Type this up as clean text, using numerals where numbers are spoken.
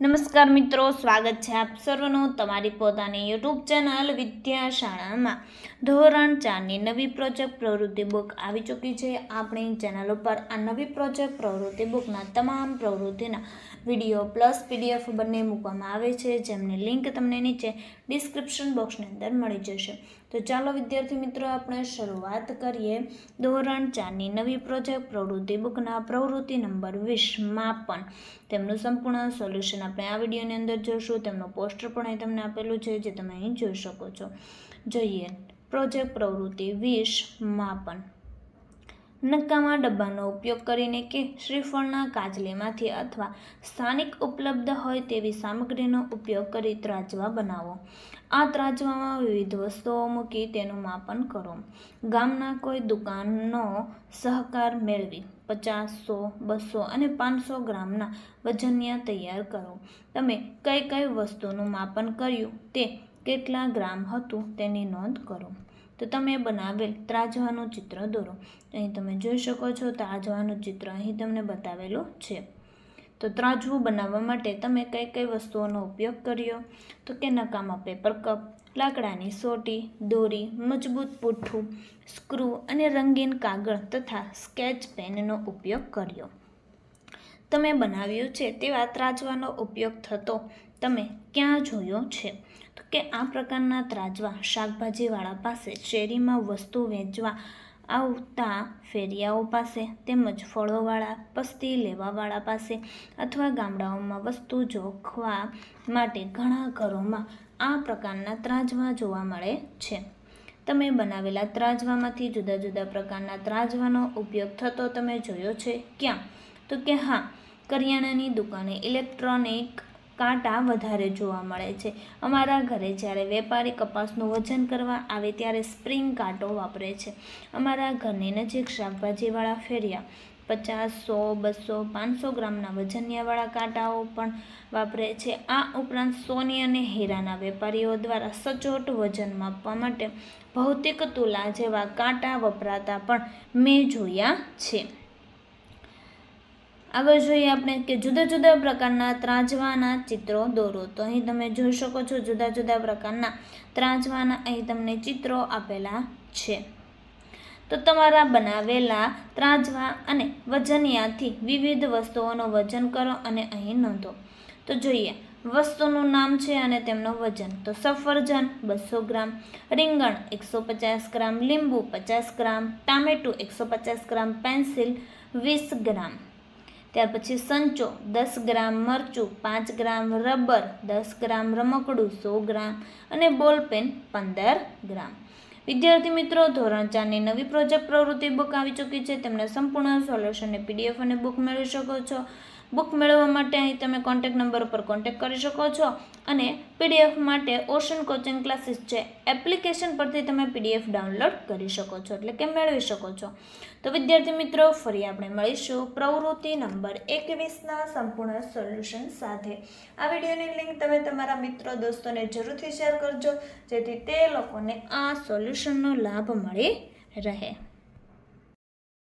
નમસ્કાર મિત્રો, સ્વાગત છે આપ સર્વનું તમારી પોતાની યુટ્યુબ ચેનલ વિદ્યાશાળા માં। ધોરણ 4 ની નવી પ્રોજેક્ટ પ્રવૃત્તિ બુક આવી ચૂકી છે। આપણી ચેનલ ઉપર આ નવી પ્રોજેક્ટ પ્રવૃત્તિ બુકના તમામ પ્રવૃત્તિના વિડીયો પ્લસ પીડીએફ બંને મૂકવામાં આવે છે, જેમની લિંક તમને નીચે ડિસ્ક્રિપ્શન બોક્સની અંદર મળી જશે। તો ચાલો વિદ્યાર્થી મિત્રો, આપણે શરૂઆત કરીએ ધોરણ 4 ની નવી પ્રોજેક્ટ પ્રવૃત્તિ બુકના પ્રવૃત્તિ નંબર 20 માપન। તેમનું સંપૂર્ણ સોલ્યુશન આપણે આ વિડીયોની અંદર જોશું। તેમનો પોસ્ટર પણ અહીં તમને આપેલું છે, જે તમે અહીં જોઈ શકો છો। જોઈએ પ્રોજેક્ટ પ્રવૃત્તિ 20 માપન। નકામા ડબ્બાનો ઉપયોગ કરીને કે શ્રીફળના કાચલીમાંથી અથવા સ્થાનિક ઉપલબ્ધ હોય તેવી સામગ્રીનો ઉપયોગ કરી ત્રાજવા બનાવો। આ ત્રાજવામાં વિવિધ વસ્તુઓ મૂકી તેનું માપન કરો। ગામના કોઈ દુકાનનો સહકાર મેળવી 50, 100, 200 અને 500 ગ્રામના વજનિયા તૈયાર કરો। તમે કઈ કઈ વસ્તુનું માપન કર્યું તે કેટલા ગ્રામ હતું તેની નોંધ કરો। તો તમે બનાવેલ ત્રાજવાનું ચિત્ર દોરો। અહીં તમે જોઈ શકો છો, ત્રાજવાનું ચિત્ર અહીં તમને બતાવેલું છે। તો ત્રાજવું બનાવવા માટે તમે કઈ કઈ વસ્તુઓનો ઉપયોગ કર્યો? તો કે નકામા પેપર કપ, લાકડાની સોટી, દોરી, મજબૂત પૂઠું, સ્ક્રૂ અને રંગીન કાગળ તથા સ્કેચ પેનનો ઉપયોગ કર્યો। તમે બનાવ્યું છે તેવા ત્રાજવાનો ઉપયોગ થતો તમે ક્યાં જોયો છે? તો કે આ પ્રકારના ત્રાજવા શાકભાજીવાળા પાસે, શેરીમાં વસ્તુ વેચવા આવતા ફેરિયાઓ પાસે, તેમજ ફળોવાળા, પસ્તી લેવાવાળા પાસે અથવા ગામડાઓમાં વસ્તુ જોખવા માટે ઘણા ઘરોમાં આ પ્રકારના ત્રાજવા જોવા મળે છે। તમે બનાવેલા ત્રાજવામાંથી જુદા જુદા પ્રકારના ત્રાજવાનો ઉપયોગ થતો તમે જોયો છે ક્યાં? તો કે હા, કરિયાણાની દુકાને ઇલેક્ટ્રોનિક કાંટા વધારે જોવા મળે છે। અમારા ઘરે જ્યારે વેપારી કપાસનું વજન કરવા આવે ત્યારે સ્પ્રિંગ કાંટો વાપરે છે। અમારા ઘરની નજીક શાકભાજીવાળા ફેરિયા 50, 100, 200, 500 ગ્રામના વજનિયાવાળા કાંટાઓ પણ વાપરે છે। આ ઉપરાંત સોની અને હીરાના વેપારીઓ દ્વારા સચોટ વજન માપવા માટે ભૌતિક તુલા જેવા કાંટા વપરાતા પણ મેં જોયા છે। આગળ જોઈએ આપણે કે જુદા જુદા પ્રકારના ત્રાજવાના ચિત્રો દોરો। તો અહીં તમે જોઈ શકો છો, જુદા જુદા પ્રકારના ત્રાજવાના અહીં તમને ચિત્રો આપેલા છે। તો તમારા બનાવેલા ત્રાજવા અને વજનિયાથી વિવિધ વસ્તુઓનું વજન કરો અને અહીં નોંધો। તો જોઈએ વસ્તુનું નામ છે અને તેમનું વજન। તો સફરજન 200 ગ્રામ, રીંગણ 150 ગ્રામ, લીંબુ 50 ગ્રામ, ટામેટું 150 ગ્રામ, પેન્સિલ 20 ગ્રામ, ત્યાર પછી સંચો 10 ગ્રામ, મરચું 5 ગ્રામ, રબર 10 ગ્રામ, રમકડું 100 ગ્રામ અને બોલપેન 15 ગ્રામ। વિદ્યાર્થી મિત્રો, ધોરણ 4 ની નવી પ્રોજેક્ટ પ્રવૃત્તિ બુક આવી ચૂકી છે। તેમના સંપૂર્ણ સોલ્યુશનને પીડીએફ અને બુક મેળવી શકો છો। બુક મેળવવા માટે અહીં તમે કોન્ટેક્ટ નંબર ઉપર કોન્ટેક્ટ કરી શકો છો અને પીડીએફ માટે ઓશન કોચિંગ ક્લાસીસ છે એપ્લિકેશન પરથી તમે પીડીએફ ડાઉનલોડ કરી શકો છો, એટલે કે મેળવી શકો છો। તો વિદ્યાર્થી મિત્રો, ફરી આપણે મળીશું પ્રવૃત્તિ નંબર 21ના સંપૂર્ણ સોલ્યુશન સાથે। આ વિડીયોની લિંક તમે તમારા મિત્રો દોસ્તોને જરૂરથી શેર કરજો, જેથી તે લોકોને આ સોલ્યુશનનો લાભ મળી રહે।